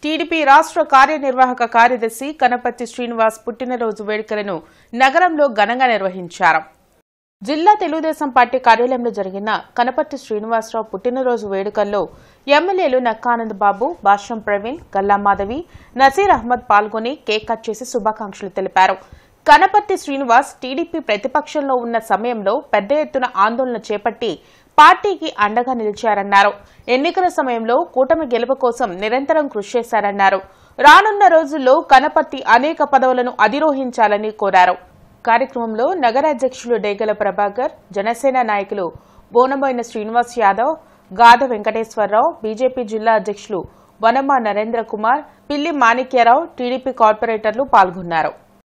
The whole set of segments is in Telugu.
టీడీపీ రాష్ట్ర కార్యనిర్వాహక కార్యదర్శి కనపర్తి శ్రీనివాస్ పుట్టినరోజు వేడుకలను నగరంలో ఘనంగా నిర్వహించారు. జిల్లా తెలుగుదేశం పార్టీ కార్యాలయంలో జరిగిన కనపర్తి శ్రీనివాసరావు పుట్టినరోజు వేడుకల్లో ఎమ్మెల్యేలు నక్కానంద్ బాబు, భాష్యం ప్రవీణ్, గల్లా మాధవి, నసీర్ అహ్మద్ పాల్గొని కేక్ కట్ చేసి శుభాకాంక్షలు తెలిపారు. కనపర్తి శ్రీనివాస్ టీడీపీ ప్రతిపక్షంలో ఉన్న సమయంలో పెద్ద ఎత్తున ఆందోళన చేపట్టి పార్టీకి అండగా నిలిచారన్నారు. ఎన్నికల సమయంలో కూటమి గెలుపు కోసం నిరంతరం కృషి చేశారన్నారు. రానున్న రోజుల్లో కనపర్తి అనేక పదవులను అధిరోహించాలని కోరారు. కార్యక్రమంలో నగర అధ్యక్షులు డేగల ప్రభాకర్, జనసేన నాయకులు బోనబోయిన శ్రీనివాస్ యాదవ్, గాద వెంకటేశ్వరరావు, బీజేపీ జిల్లా అధ్యక్షులు వనమ నరేంద్ర కుమార్, పిల్లి మాణిక్యరావు, టీడీపీ కార్పొరేటర్లు పాల్గొన్నారు.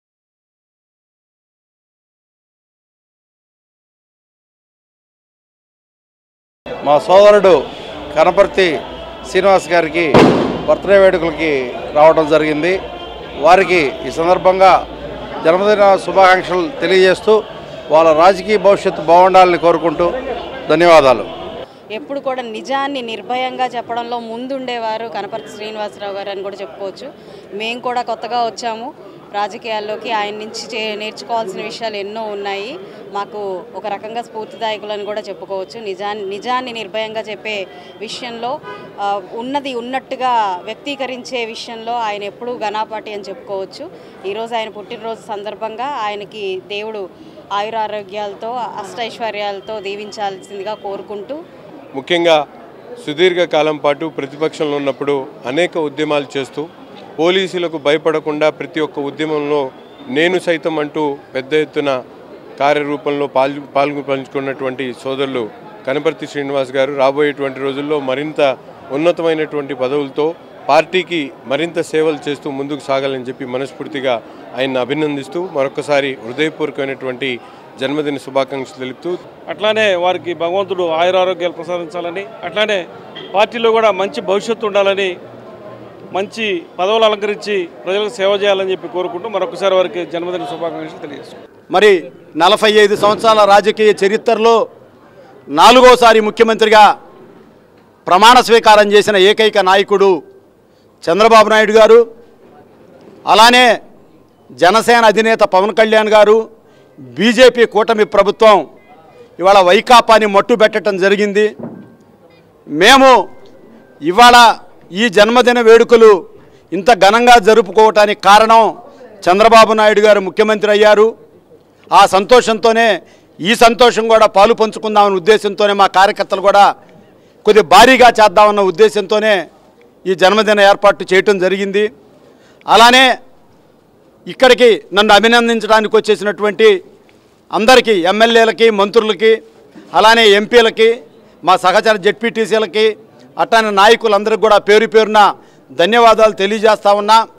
మా సోదరుడు కనపర్తి శ్రీనివాస్ గారికి బర్త్డే వేడుకలకి రావడం జరిగింది. వారికి ఈ సందర్భంగా జన్మదిన శుభాకాంక్షలు తెలియజేస్తూ వాళ్ళ రాజకీయ భవిష్యత్తు బాగుండాలని కోరుకుంటూ ధన్యవాదాలు. ఎప్పుడు కూడా నిజాన్ని నిర్భయంగా చెప్పడంలో ముందుండేవారు కనపర్తి శ్రీనివాసరావు గారు అని కూడా చెప్పుకోవచ్చు. మేము కూడా కొత్తగా వచ్చాము రాజకీయాల్లోకి, ఆయన నుంచి నేర్చుకోవాల్సిన విషయాలు ఎన్నో ఉన్నాయి. మాకు ఒక రకంగా స్ఫూర్తిదాయకులని కూడా చెప్పుకోవచ్చు. నిజాన్ని నిర్భయంగా చెప్పే విషయంలో, ఉన్నది ఉన్నట్టుగా వ్యక్తీకరించే విషయంలో ఆయన ఎప్పుడూ ఘనాపాటి అని చెప్పుకోవచ్చు. ఈరోజు ఆయన పుట్టినరోజు సందర్భంగా ఆయనకి దేవుడు ఆయురారోగ్యాలతో అష్టైశ్వర్యాలతో దీవించాల్సిందిగా కోరుకుంటూ, ముఖ్యంగా సుదీర్ఘకాలం పాటు ప్రతిపక్షంలో ఉన్నప్పుడు అనేక ఉద్యమాలు చేస్తూ పోలీసులకు భయపడకుండా ప్రతి ఒక్క ఉద్యమంలో నేను సైతం అంటూ పెద్ద ఎత్తున కార్యరూపంలో పంచుకున్నటువంటి సోదరులు కనపర్తి శ్రీనివాస్ గారు రాబోయేటువంటి రోజుల్లో మరింత ఉన్నతమైనటువంటి పదవులతో పార్టీకి మరింత సేవలు చేస్తూ ముందుకు సాగాలని చెప్పి మనస్ఫూర్తిగా ఆయన్ని అభినందిస్తూ మరొకసారి హృదయపూర్వకమైనటువంటి జన్మదిన శుభాకాంక్షలు తెలుపుతూ, అట్లానే వారికి భగవంతుడు ఆయురారోగ్యాలు ప్రసాదించాలని, అట్లానే పార్టీలో కూడా మంచి భవిష్యత్తు ఉండాలని, మంచి పదవులు అలంకరించి ప్రజలకు సేవ చేయాలని చెప్పి కోరుకుంటూ మరొకసారి వారికి జన్మదిన శుభాకాంక్షలు తెలియజేస్తాం. మరి 45 సంవత్సరాల రాజకీయ చరిత్రలో 4వసారి ముఖ్యమంత్రిగా ప్రమాణ స్వీకారం చేసిన ఏకైక నాయకుడు చంద్రబాబు నాయుడు గారు. అలానే జనసేన అధినేత పవన్ కళ్యాణ్ గారు, బీజేపీ కూటమి ప్రభుత్వం ఇవాళ వైకాపాని మట్టుబెట్టడం జరిగింది. మేము ఇవాళ ఈ జన్మదిన వేడుకలు ఇంత ఘనంగా జరుపుకోవటానికి కారణం చంద్రబాబు నాయుడు గారు ముఖ్యమంత్రి అయ్యారు. ఆ సంతోషంతోనే ఈ సంతోషం కూడా పాలు పంచుకుందామన్న ఉద్దేశంతోనే మా కార్యకర్తలు కూడా కొద్ది భారీగా చేద్దామన్న ఉద్దేశంతోనే ఈ జన్మదిన ఏర్పాటు చేయటం జరిగింది. అలానే ఇక్కడికి నన్ను అభినందించడానికి వచ్చేసినటువంటి అందరికీ, ఎమ్మెల్యేలకి, మంత్రులకి, అలానే ఎంపీలకి, మా సహచర జెడ్పీటీసీలకి, అట్లానే నాయకులందరికీ కూడా పేరు పేరున ధన్యవాదాలు తెలియజేస్తా ఉన్నా.